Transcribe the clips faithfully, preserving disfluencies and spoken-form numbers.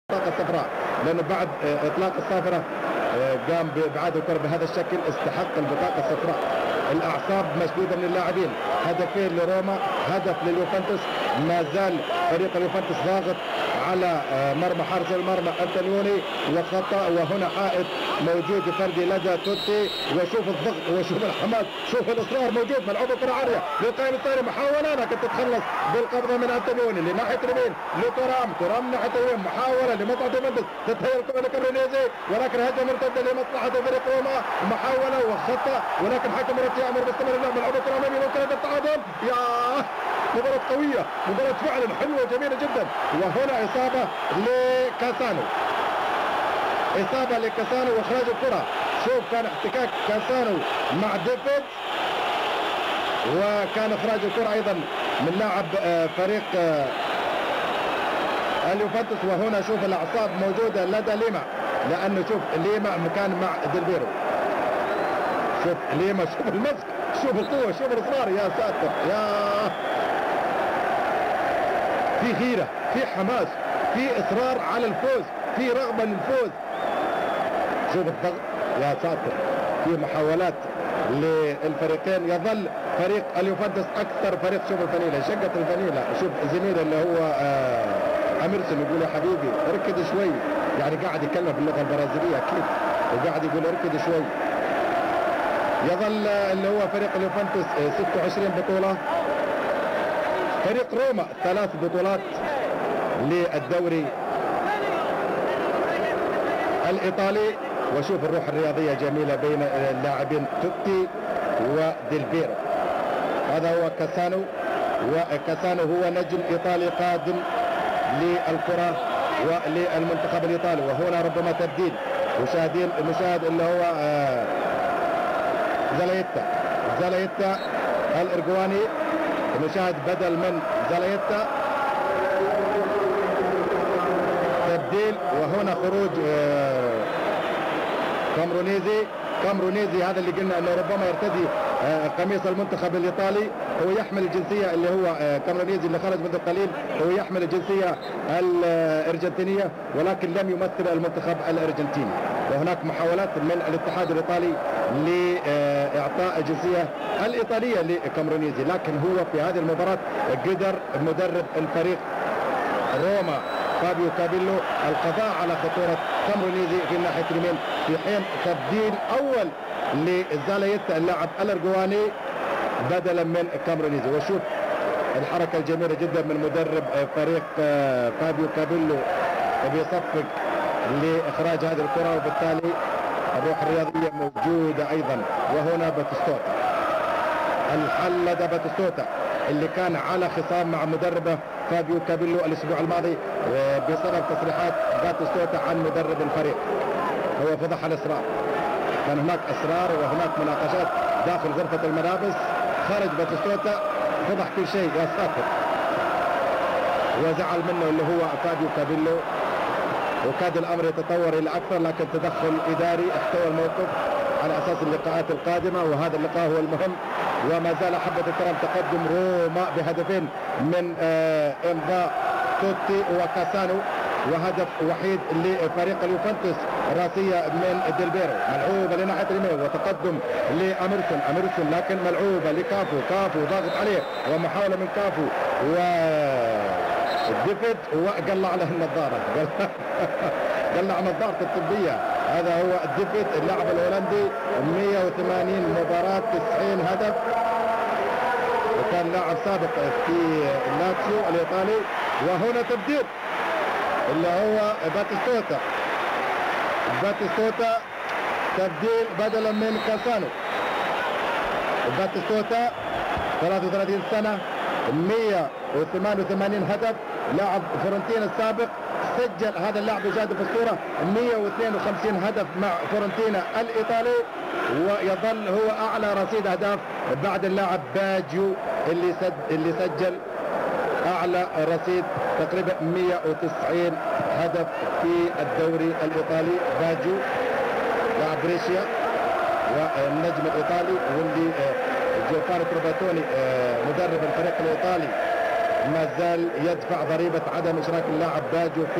البطاقة الصفراء، لأنه بعد إطلاق الصافرة قام بإبعاد الكرة بهذا الشكل، استحق البطاقة الصفراء. الأعصاب مشدودة من اللاعبين. هدفين لروما، هدف لليوفنتوس. ما زال فريق اليوفنتوس ضاغط على مرمى حارس المرمى أنتونيوني، وخطأ، وهنا حائط موجود فردي لدى توتي. وشوف الضغط وشوف الحماس، شوف الإصرار موجود. ملعوبة كرة عالية للقائم الثاني، محاولة لكن تتخلص بالقبضة من أنتونيوني لناحية اليمين لترام، ترام ناحية اليمين، محاولة لمصعد يوفنتوس، تتهيأ الكرة لكامرونيزي ولكن هجمة مرتدة لمصلحة فريق روما، محاولة وخطأ، ولكن حكم مرتي أمر باستمرار اللعب. ملعوبة كرة أمامية ممكن التعادل. يا مباراة قوية، مباراة فعلا حلوة جميلة جدا. وهنا إصابة لكاسانو، إصابة لكاسانو وإخراج الكرة. شوف كان احتكاك كاسانو مع ديفيد، وكان إخراج الكرة أيضا من لاعب فريق اليوفنتوس. وهنا شوف الأعصاب موجودة لدى ليما، لأنه شوف ليما كان مع ديلبيرو. شوف ليما، شوف المسك، شوف القوة، شوف الإصرار. يا ساتر، يا في غيرة، في حماس، في إصرار على الفوز، في رغبة للفوز. شوف الضغط، يا ساتر. في محاولات للفريقين. يظل فريق اليوفنتوس أكثر فريق. شوف الفانيلا، شقة الفانيلا. شوف زميله اللي هو آه أميرسون يقول يا حبيبي اركض شوي، يعني قاعد يتكلم باللغة البرازيلية أكيد، وقاعد يقول اركض شوي. يظل اللي هو فريق اليوفنتوس ستة وعشرين بطولة، فريق روما ثلاث بطولات للدوري الإيطالي. وشوف الروح الرياضية جميلة بين اللاعبين توتي وديلبيرو. هذا هو كاسانو، وكاسانو هو نجم إيطالي قادم للكرة وللمنتخب الإيطالي. وهنا ربما تبديل مشاهدين، المشاهد اللي هو آه زاليتا، زاليتا الإرجواني، المشاهد بدل من زاليتا تبديل. وهنا خروج آه كامرونيزي، كامرونيزي هذا اللي قلنا انه ربما يرتدي آه قميص المنتخب الايطالي. هو يحمل الجنسيه اللي هو آه كامرونيزي اللي خرج منذ قليل، هو يحمل الجنسيه الارجنتينيه ولكن لم يمثل المنتخب الارجنتيني. وهناك محاولات من الاتحاد الايطالي لاعطاء الجنسيه الايطاليه لكامرونيزي، لكن هو في هذه المباراه قدر مدرب الفريق روما فابيو كابيلو القضاء على خطوره كامرونيزي في الناحيه اليمين، في حين تبديل اول لزاليتا اللاعب الارجواني بدلا من كامرونيزي. وشوف الحركه الجميله جدا من مدرب فريق فابيو كابيلو بيصفق لاخراج هذه الكره، وبالتالي الروح الرياضيه موجوده ايضا. وهنا باتيستوتا، الحل لدى باتيستوتا اللي كان على خصام مع مدربه فابيو كابيلو الاسبوع الماضي بسبب تصريحات باتيستوتا عن مدرب الفريق. هو فضح الاصرار، كان هناك اصرار وهناك مناقشات داخل غرفه الملابس. خرج باتيستوتا فضح كل شيء، يا ساتر، وزعل منه اللي هو فابيو كابيلو، وكاد الامر يتطور الى اكثر، لكن تدخل اداري احتوى الموقف على اساس اللقاءات القادمه، وهذا اللقاء هو المهم. وما زال حبة الكرم تقدم روما بهدفين من آه امضاء توتي وكاسانو، وهدف وحيد لفريق اليوفنتوس راسية من ديلبيرو، ملعوبة لناحية اليمين وتقدم لأميرسون، أميرسون لكن ملعوبة لكافو، كافو ضاغط عليه ومحاولة من كافو و ديفيد وقلع له النظارة قلع نظارته الطبية. هذا هو ديفيد اللاعب الهولندي، مئة وثمانين مباراة، تسعين هدف، وكان لاعب سابق في لاتسيو الإيطالي. وهنا تبديل اللي هو باتيستوتا، باتيستوتا تبديل بدلا من كاسانو. باتيستوتا ثلاثة وثلاثين سنة، مئة وثمانية وثمانين هدف، لاعب فورنتينا السابق، سجل هذا اللاعب بجانب الصورة مئة واثنين وخمسين هدف مع فورنتينا الإيطالي، ويظل هو أعلى رصيد أهداف بعد اللاعب باجيو اللي سد اللي سجل أعلى رصيد تقريبا مئة وتسعين هدف في الدوري الإيطالي. باجيو لاعب بريشيا والنجم الإيطالي، واللي جوفانو تروباتوني مدرب الفريق الإيطالي ما زال يدفع ضريبة عدم إشراك اللاعب باجيو في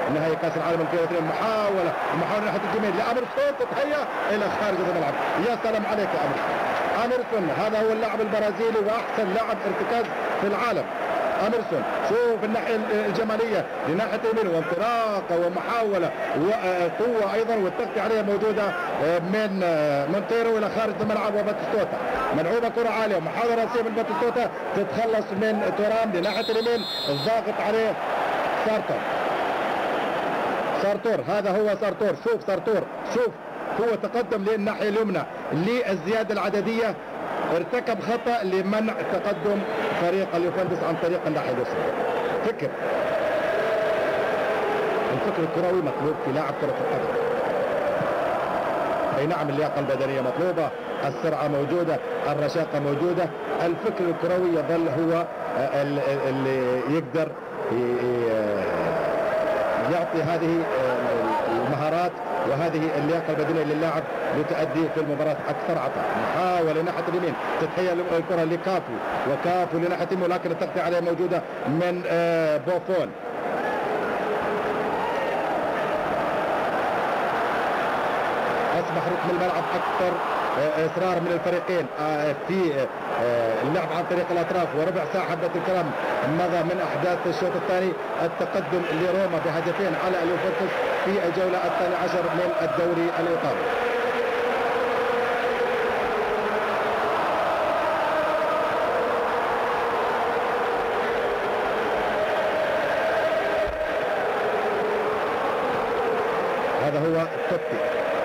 نهائي كاس العالم ألفين واثنين. محاوله محاوله ناحيه الجميل لامرسون تتهيأ الى خارج الملعب. يا سلام عليك يا امرسون. امرسون هذا هو اللاعب البرازيلي واحسن لاعب ارتكاز في العالم. امرسون شوف الناحيه الجماليه لناحيه اليمين وانطلاقه ومحاوله وقوه ايضا والتغطيه عليها موجوده من مونتيرو الى خارج الملعب وباتيستوتا. ملعوبه كره عاليه ومحاوله راسيه من باتيستوتا تتخلص من تورام لناحيه اليمين الضاغط عليه سارتور. سارتور هذا هو سارتور. شوف سارتور شوف هو تقدم للناحيه اليمنى للزياده العدديه ارتكب خطأ لمنع تقدم فريق اليوفنتوس عن طريق الناحية اليسرى. فكر الفكر الكروي مطلوب في لاعب كرة القدم. اي نعم اللياقة البدنية مطلوبة، السرعة موجودة، الرشاقة موجودة، الفكر الكروي يظل هو اللي يقدر يعطي هذه المهارات وهذه اللياقه البدنيه للاعب لتؤدي في المباراه اكثر عطاء. محاوله ناحيه اليمين تتحيل الكره لكافو وكافو لناحيه اليمين ولكن التغطيه عليه موجوده من بوفون. اصبح رتم الملعب اكثر اصرار من الفريقين في اللعب عن طريق الاطراف. وربع ساعه حبه الكرام مضى من احداث الشوط الثاني. التقدم لروما بهدفين على اليوفنتوس في الجوله الثانيه عشر من الدوري الايطالي. هذا هو توتي.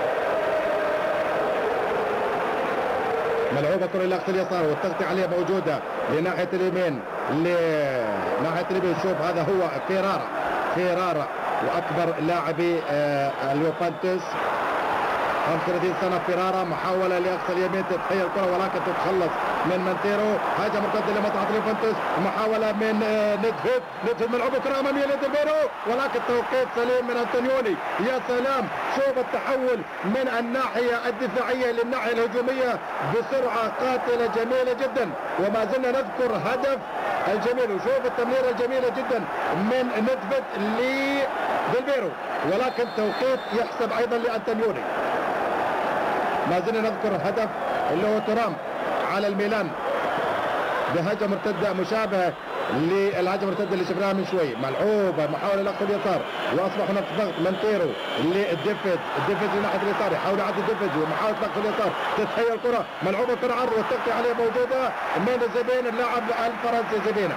ملعوبه كره الى اقصى اليسار والتغطيه عليها موجوده لناحيه اليمين لناحيه اليمين. شوف هذا هو فيرارا. فيرارا واكبر لاعبي اليوفنتوس خمسة وثلاثين سنه. فيرارا محاوله لاقصى اليمين تتحيل الكره ولكن تتخلص من مانتيرو. هجمه مرتده لمصلحه اليوفنتوس. محاوله من ندفيد. ندفيد ملعوبه كره اماميه لديلبيرو ولكن توقيت سليم من انطونيوني. يا سلام شوف التحول من الناحيه الدفاعيه للناحيه الهجوميه بسرعه قاتله جميله جدا. وما زلنا نذكر هدف الجميل. وشوف التمريره الجميله جدا من ندفيد لديلبيرو ولكن توقيت يحسب ايضا لانطونيوني. ما زلنا نذكر هدف اللي هو ترام على الميلان بهجمه مرتده مشابهه للهجمه المرتده اللي شفناها من شوي. ملعوبه محاوله لاقصى اليسار واصبح هناك ضغط مانتيرو للديفيد. الديفيد لناحيه اليسار يحاول يعدي الديفيد ومحاوله لاقصى اليسار تتحيل الكره. ملعوبه كره عرض والتغطيه عليها موجوده من زيبين اللاعب الفرنسي زيبينا.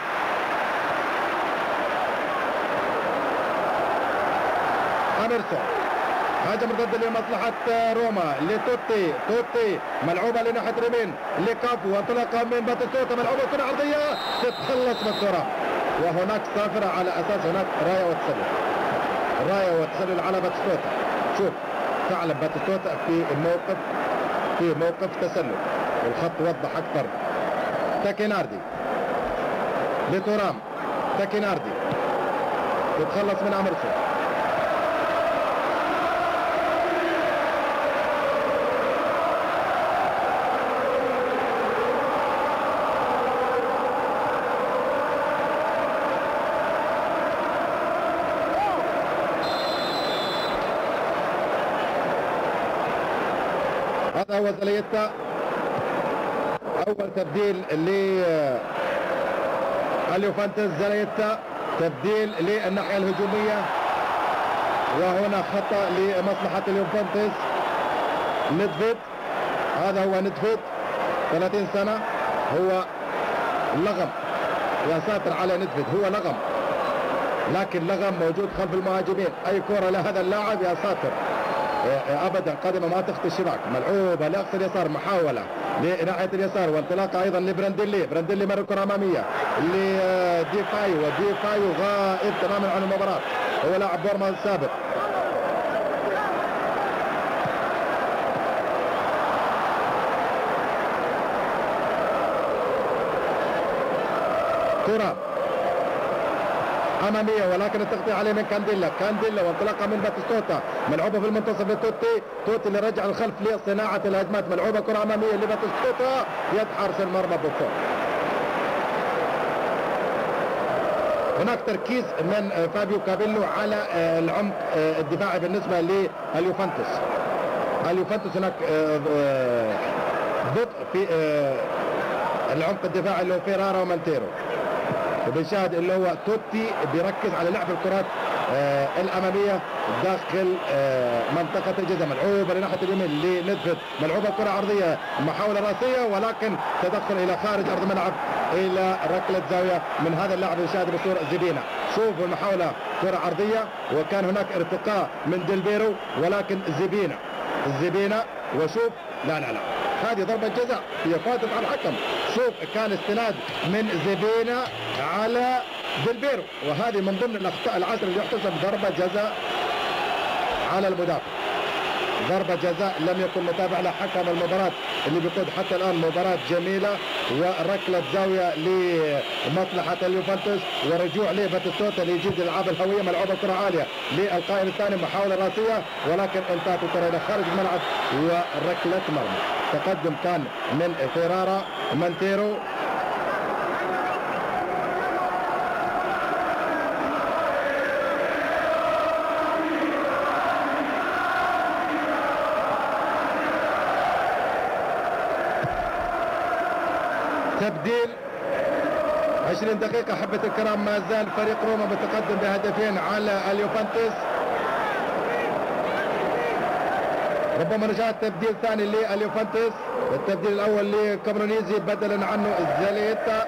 اميرسون هجمه مرتده لمصلحه روما لتوتي. توتي ملعوبه لناحيه اليمين لكافو وانطلاقه من باتيستوتا. ملعوبه كره عرضيه تتخلص من الكره وهناك صافره على اساس هناك رايه وتسلل. رايه وتسلل على باتيستوتا. شوف فعلا باتيستوتا في موقف في موقف تسلل والخط وضح اكثر. تاكيناردي لتورام. تاكيناردي تتخلص من امرسون. هذا هو زاليتا. اول تبديل لليوفنتوس زاليتا تبديل للناحيه الهجوميه وهنا خطا لمصلحه اليوفنتوس. ندفيد هذا هو ندفيد ثلاثين سنه هو لغم. يا ساتر على ندفيد هو لغم لكن لغم موجود خلف المهاجمين. اي كره لهذا اللاعب يا ساتر ابدا قدمه ما تخطي الشباك. ملعوبه لاقصى اليسار محاوله لناحيه اليسار وانطلاقه ايضا لبرانديلي. برانديلي مر كره اماميه لديفايو وديفايو غائب تماما عن المباراه. هو لاعب بورما السابق. كره اماميه ولكن التغطيه عليه من كانديلا. كانديلا وانطلاقه من باتيستوتا. ملعوبه في المنتصف لتوتي. توتي اللي رجع الخلف لصناعه الهجمات. ملعوبه كره اماميه لباتيستوتا يد حارس المرمى بوفون. هناك تركيز من فابيو كابيلو على العمق الدفاعي بالنسبه لليوفنتوس. اليوفنتوس هناك بطء في العمق الدفاعي اللي هو فيرارا ومانتيرو، وبنشاهد اللي هو توتي بيركز على لعب الكرات آه الاماميه داخل آه منطقه الجزاء. ملعوبه لناحيه اليمين لندفد، ملعوبه كره عرضيه محاوله راسيه ولكن تدخل الى خارج ارض الملعب الى ركله زاويه من هذا اللاعب الشاهد بصوره زيبينا. شوف المحاوله كره عرضيه وكان هناك ارتقاء من ديلبيرو ولكن زيبينا زيبينا وشوف لا لا لا هذه ضربه جزاء هي فاتت على الحكم. شوف كان استناد من زيبينا على ديلبيرو، وهذه من ضمن الاخطاء العشر اللي يحتسب ضربه جزاء على المدافع. ضربه جزاء لم يكن متابع لحكم المباراه اللي بيقود حتى الان مباراه جميله، وركله زاويه لمصلحه اليوفنتوس ورجوع لباتيستوتا ليجيد العاب الهويه. ملعوبه كره عاليه للقائم الثاني محاوله راسيه ولكن انتهت الكره الى خارج الملعب وركله مرمى. تقدم كان من فيرارا مانتيرو. تبديل عشرين دقيقة حبة الكرام، ما زال فريق روما متقدم بهدفين على اليوفنتوس. ربما رجعت تبديل ثاني لليوفنتوس، التبديل الأول لكامرونيزي بدلا عنه زاليتا.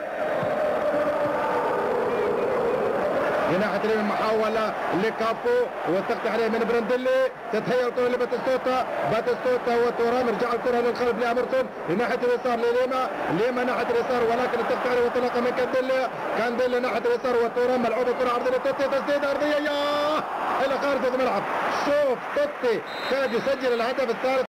جناح اليمين محاولة لكافو والتغطية عليه من برانديلي، تتهيأ الكرة لباتيستوتا، باتيستوتا وتورام رجع الكرة للخلف لامرسون لناحية اليسار لليما، ليما ناحية اليسار ولكن التغطية عليه وانطلاقة من كانديلي، كانديلي ناحية اليسار وتورام ملعوبة كرة عرضية لتوتي، تسديدة أرضية ياه إلى خارج الملعب. شوف توتي كاد يسجل الهدف الثالث